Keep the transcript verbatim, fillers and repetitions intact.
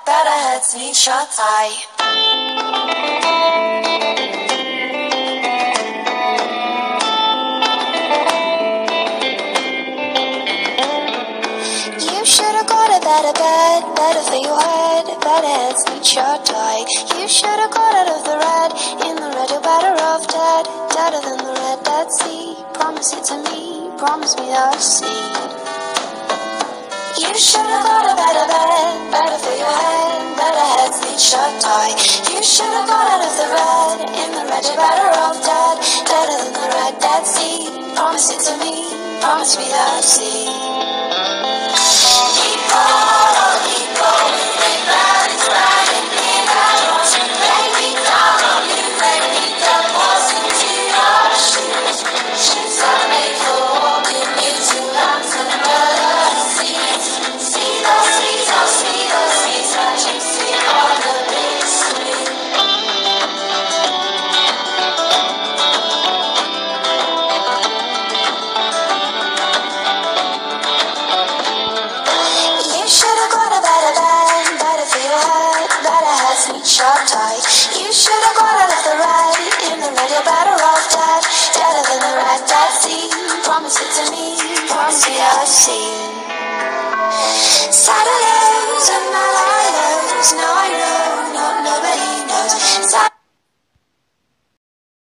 better heads meet shut eye. You should've got a better bed, better for your head, better heads meet shut eye. You should've got out of the red, in the red you're better off dead, deader than the red Dead Sea. Promise it to me, promise me I'll see. You should've got a better bed, better for your head, better heads meet shut eye. You should've got out of the red, in the red you're better off dead, deader than the red Dead Sea. Promise it to me, promise me I'll see. Keep on, keep going, think that it's right and think I want to lay me down on you, lay me down, force into your shoes. Shoes are made for walking into lands and melodies. See those seas, oh see those seas that you see on the big screen. You should've got a better bed, better for your head, better heads meet shut tight. You should've got out of the red, in the red you're better off dead, deader than the red Dead Sea. Promise it to me, promise me I'll see. Sad lows and my lows, now I know